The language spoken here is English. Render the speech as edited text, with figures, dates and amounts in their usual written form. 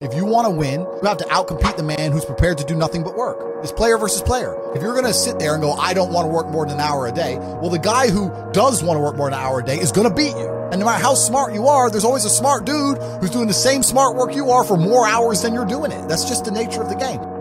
If you want to win, you have to outcompete the man who's prepared to do nothing but work. It's player versus player. If you're going to sit there and go, I don't want to work more than an hour a day, well, the guy who does want to work more than an hour a day is going to beat you. And no matter how smart you are, there's always a smart dude who's doing the same smart work you are for more hours than you're doing it. That's just the nature of the game.